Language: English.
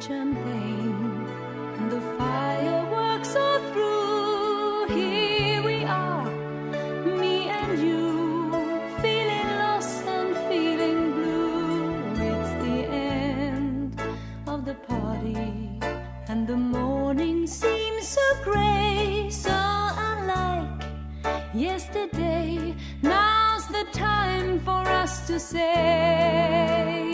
champagne and the fireworks are through. Here we are, me and you, feeling lost and feeling blue. It's the end of the party and the morning seems so grey, so unlike yesterday. Now's the time for us to say